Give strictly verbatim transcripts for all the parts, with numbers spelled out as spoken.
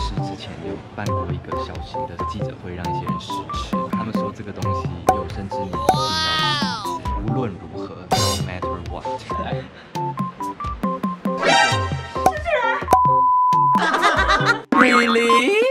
世之前有办过一个小型的记者会，让一些人试吃。他们说这个东西有生之年一定要试，无论如何 ，no matter what。来。 Really？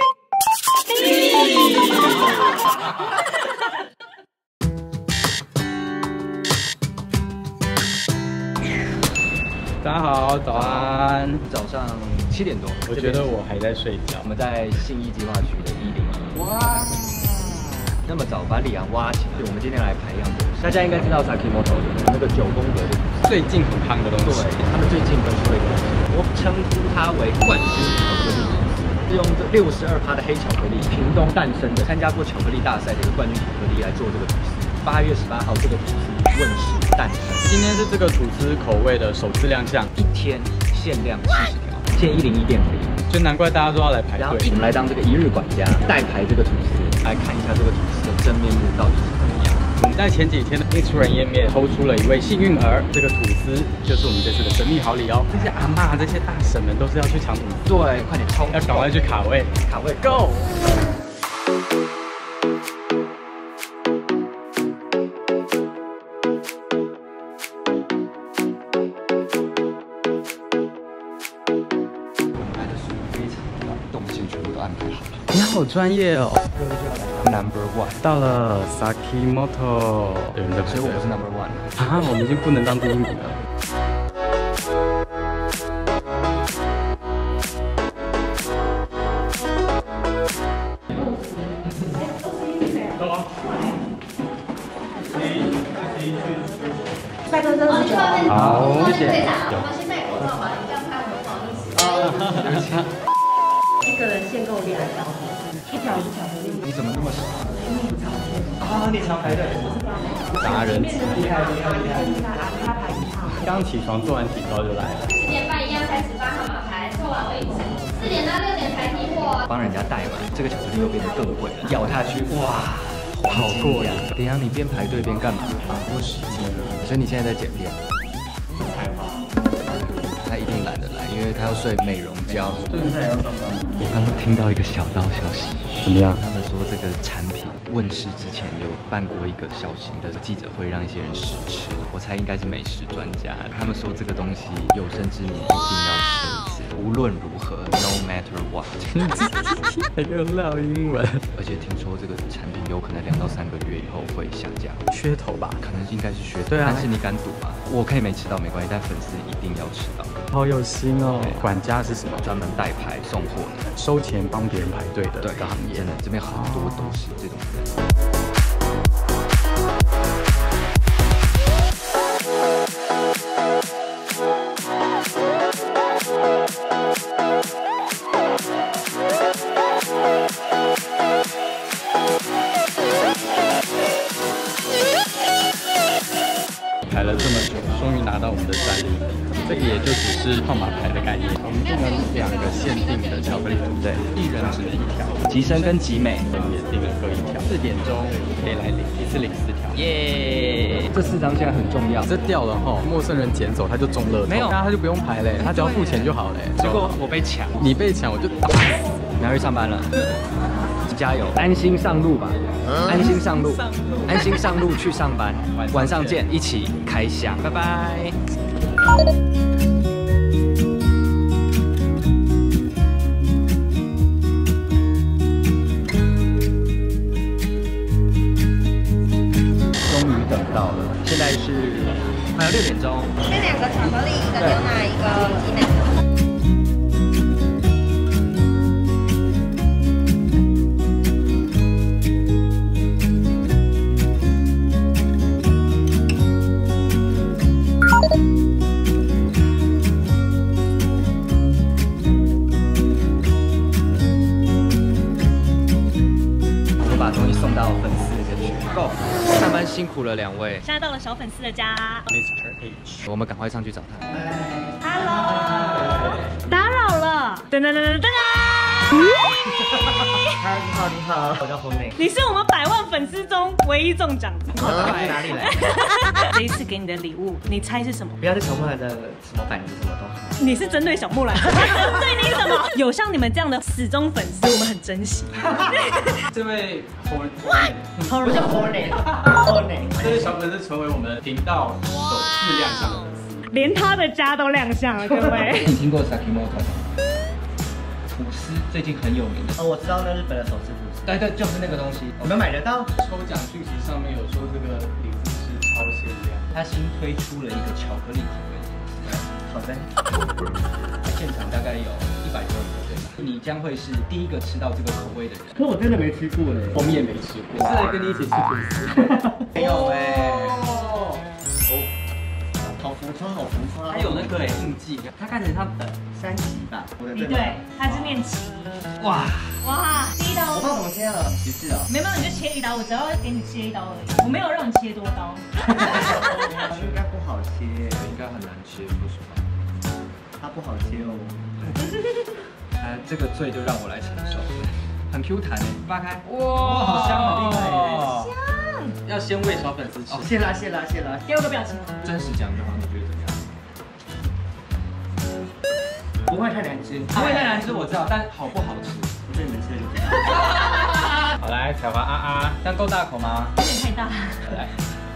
大家好，早安。 早上七点多， 我觉得我还在睡觉。 我们在信义计划区的一零一。哇！那么早把里昂挖起来，我们今天来排样的。大家应该知道 Sakimoto 的那个九宫格的最近很夯的东西。 对，他们最近分出了一个东西，我称呼它为冠军巧克力。 是用这六十二趴的黑巧克力，屏东诞生的，参加过巧克力大赛的一个冠军巧克力来做这个吐司。八月十八号，这个吐司问世诞生。 今天是这个吐司口味的首次亮相， 一天限量七十条，现一零一店可以。所以难怪大家都要来排队。 我们来当这个一日管家，代排这个吐司，来看一下这个吐司的真面目到底是怎么样。我们在前几天的 Instagram 页面抽出了一位幸运儿，这个吐司就是我们这次的神秘好礼哦。这些阿嬷、这些大婶们都是要去抢吐司， 对，快点冲， 要赶快去卡位， 卡位 ，Go！ 我们来的速度非常快，动线全部都安排好了。 你好专业哦。 Number one 到了 Sakimoto， 有人在排队， 所以我不是 Number one 啊，我们已经不能当第一名了。 拜托真的好，谢谢。 我们先戴口罩吧，你这样拍我们不好意思。一个人限购两条，一条是巧克力。 你怎么那么少？ 啊， 你常排队。 达人， 厉害厉害厉害！ 他排一号。 刚起床做完体操就来了。 十点半一样开始发号码牌，凑完为止。四点到六点才提货。 帮人家代买，这个巧克力又变得更贵了。咬下去，哇，好过瘾！等一下你边排队边干嘛？把握时间。所以你现在在剪片。他一定懒得来，因为他要睡美容觉。 最近在要上班。 我刚刚听到一个小道消息， 怎么样？ 他们说这个产品问世之前有办过一个小型的记者会，让一些人试吃。我猜应该是美食专家。他们说这个东西有生之年一定要吃一次，无论如何 ，no matter what。 还给我唠英文。 而且听说这个产品有可能两到三个月以后会下架， 噱头吧？ 可能应该是噱头。 对啊。 但是你敢赌吗？我可以没吃到没关系，但粉丝一定要吃到。 好有心哦。管家是什么？ 专门代排送货的， 收钱帮别人排队的一个行业。 真的，这边很多都是这种人。 排了这么久，终于拿到我们的战利品。这个也就只是号码牌的概念。我们订了两个限定的巧克力吐司，一人只能一条。 吉生跟吉美也订了各一条。四点钟可以来领，一次领四条。 耶！这四张现在很重要。 这掉了哈，陌生人捡走他就中乐透，没有，那他就不用排嘞，他只要付钱就好嘞。 结果我被抢， 你被抢我就打死。 你要去上班了。加油，安心上路吧，安心上路，安心上路去上班，晚上见，一起开箱，拜拜。终于等到了，现在是快要六点钟。 这两个巧克力，一个牛奶，一个鸡奶。 送到粉丝那边去 ，Go！ 上班辛苦了两位， 现在到了小粉丝的家 ，Mister H， 我们赶快上去找他。 Hello， 打扰了，噔噔噔噔噔。 嗨，你好，你好，我叫红美。 你是我们百万粉丝中唯一中奖的。 从哪里来？ 这一次给你的礼物，你猜是什么？ 不要是小木兰的什么板子，什么都好。 你是针对小木兰，对你什么？有像你们这样的死忠粉丝，我们很珍惜。 这位红不叫红美，红美。 这位小粉丝成为我们频道首次亮相的粉丝， 连他的家都亮相了，各位。 你听过 Sakimoto 吗？吐司最近很有名的。 哦，我知道那日本的手撕吐司。 对对，就是那个东西。 我们买得到。 抽奖讯息上面有说这个礼物是超限量， 它新推出了一个巧克力口味的吐司。 好的。 现场大概有一百多人对吧？你将会是第一个吃到这个口味的人。 可我真的没吃过哎。 我们也没吃过，是来跟你一起吃吐司。 没有哎。 好浮夸，好浮夸。 它有那个印记，它看起来像等三级吧？我的你对，他是念奇。 哇哇，第一刀。 我不知道怎么切了，其次哦。 没办法，你就切一刀，我只要给你切一刀而已，我没有让你切多刀。 应该不好切， 应该很难吃，说实话。 它不好切哦。 呃，这个罪就让我来承受。很 Q 弹诶，扒开。 哇，好香，很厉害香。 要先喂小粉丝吃。 哦，谢啦谢啦谢啦。 给我个表情。 真实讲就好，你觉得怎么样？ 不会太难吃， 不会太难吃，我知道，但好不好吃？ 不是你们吃的就知道。 好来，采花啊啊，这样够大口吗？ 有点太大。 来，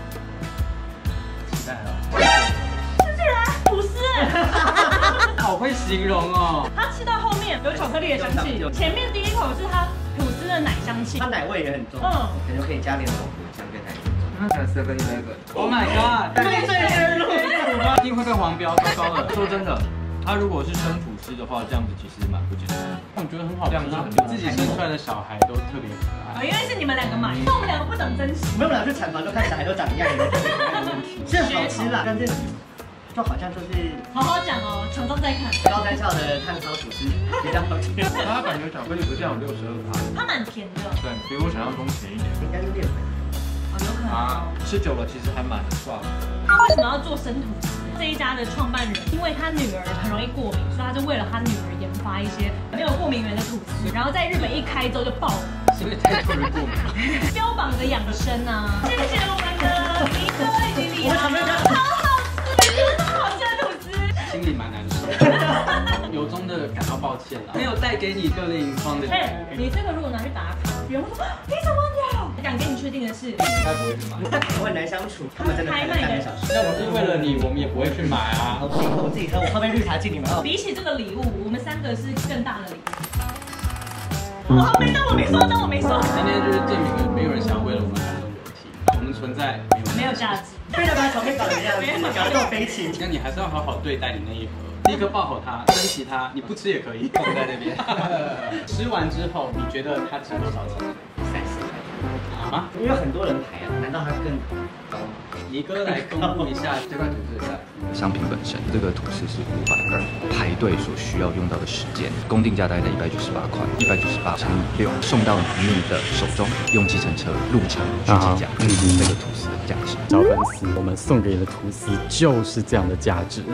期待了。 吃起来吐司， 好会形容哦。 它吃到后面有巧克力的香气，前面第一口是它吐司的奶香气， 它奶味也很重， 嗯， 感觉可以加点红果酱跟奶油。 那才 seven eleven。Oh my god！ 对对对， 一定会被黄标，糟糕了。说真的，它如果是生吐司的话，这样子其实蛮不简单。我觉得很好吃，自己生出来的小孩都特别可爱。 因为是你们两个买，那我们两个不懂珍惜。 我们俩去产房都看小孩都长一样，也没有问题。是好吃啦，但是就好像就是好好讲哦，厂商在看。 高山校的炭烧吐司比较好吃。 它感觉巧克力不是有六十二趴， 它蛮甜的， 对，比我想象中甜一点。 应该是淀粉。 哦，有可能。 啊，吃久了其实还蛮爽的。 他为什么要做生吐司？这一家的创办人，因为他女儿很容易过敏，所以他就为了他女儿研发一些没有过敏源的吐司，然后在日本一开之后就爆了， 是不是太多人过敏？ 标榜着养生啊！谢谢我们的一个经理啊，好好吃，真的好吃的吐司， 心里蛮难受，由衷的感到抱歉了，没有带给你热泪盈眶的。 哎，你这个如果拿去打卡，别人会说你怎么有？敢跟你确定的是， 应该不会去买。 我很难相处，他们真的开了三个小时。 那我是为了你，我们也不会去买啊。 我自己喝，我自己喝，我泡杯绿茶敬你们哦。 比起这个礼物，我们三个是更大的礼物。我没当我没说，当我没说。 今天就是证明了没有人想要为了我们感动流涕，我们存在没有没有价值。 非要把场面搞成这样子，搞得我悲情。 那你还是要好好对待你那一盒，立刻抱好它，珍惜它。你不吃也可以放在那边。吃完之后，你觉得它值多少钱？ 三十块。 啊？ 因为很多人排啊，难道它更高吗？ 尼哥来公布一下这块吐司的价格。 商品本身，这个吐司是五百二，排队所需要用到的时间，公定价大概在一百九十八块，一百九十八乘以六，送到你的手中，用计程车路程去计价，这是这个吐司的价值。 小粉丝，我们送给你的吐司就是这样的价值。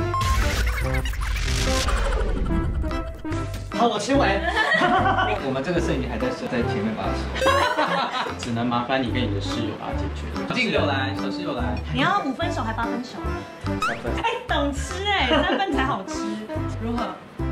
好，我吃完。 我们这个摄影机还在设在前面把它吃， 只能麻烦你跟你的室友把它解决。小室友来，小室友来。 你要五分熟还八分熟？ 三分。 哎，懂吃哎，三分才好吃，如何？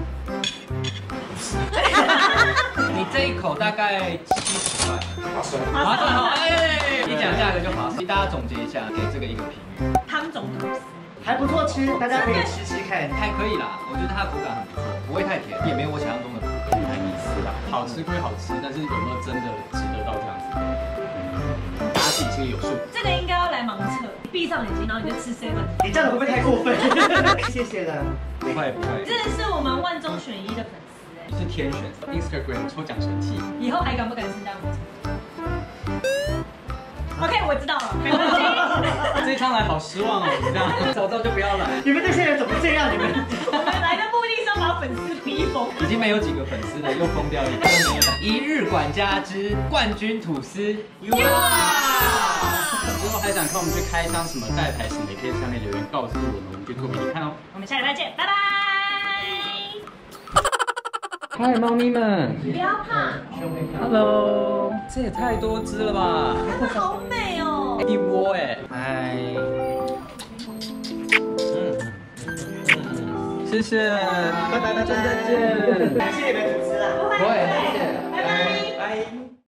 你这一口大概七十块， 划算划算好，哎，你讲价格就划算。大家总结一下，给这个一个评语。 汤种吐司。 还不错吃，大家可以吃吃看， 还可以啦，我觉得它的口感很不错，不会太甜，也没有我想象中的苦，太迷思啦。 好吃归好吃，但是有没有真的值得到这样子？大家自己心里有数。 这个应该要来盲测，闭上眼睛，然后你就吃 seven。 你这样会不会太过分？谢谢了， 不会不会， 真的是我们万中选一的粉丝哎， 是天选 Instagram 抽奖神器， 以后还敢不敢参加我们？OK， 我知道了，没关系。 这一趟来好失望哦，你这样早知道就不要来。 你们这些人怎么这样？你们我们来的目的是要把粉丝逼疯， 已经没有几个粉丝了，又疯掉一个。一日管家之冠军吐司，哇！ 如果还想看我们去开箱什么带牌什么，也可以下面留言告诉我们，我们去做给你看哦。 我们下礼拜见，拜拜。 嗨，猫咪们不要怕， ，Hello， 这也太多只了吧？ 它们好美哦。 一窝哎，嗨，嗯嗯，谢谢，拜拜拜拜再见， 谢谢你们主持啊， 不会，谢谢。